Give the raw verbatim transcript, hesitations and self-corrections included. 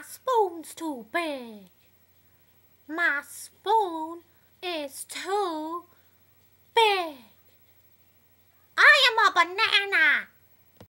My spoon's too big. My spoon is too big. I am a banana.